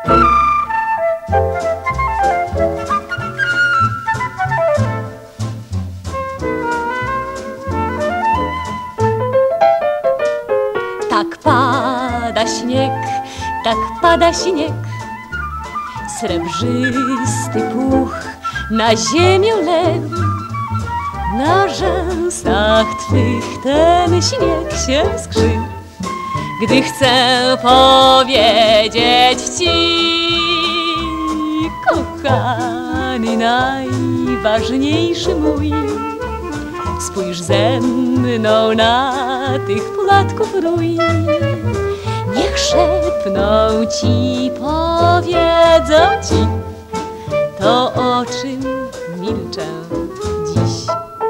Tak pada śnieg, tak pada śnieg, srebrzysty puch na ziemię legł. Na rzęsach twych ten śnieg się skrzy. Gdy chcę powiedzieć ci, kochany, najważniejszy mój, spójrz ze mną na tych płatków rój. Niech szepną ci, powiedzą ci to, o czym milczę dziś.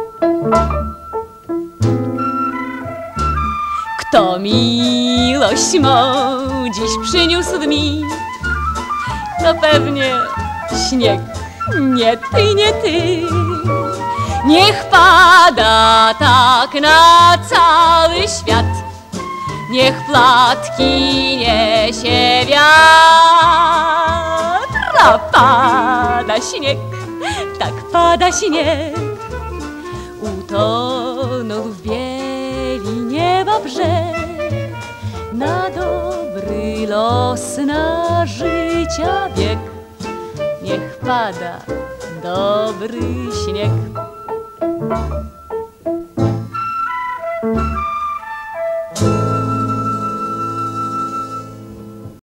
Kto miłość mą dziś przyniósł mi, to pewnie śnieg, nie ty, nie ty. Niech pada tak na cały świat, niech płatki niesie wiatr. A pada śnieg, tak pada śnieg, utonął w bieli nieba brzeg. Na dobry los, na życia bieg, niech pada dobry śnieg.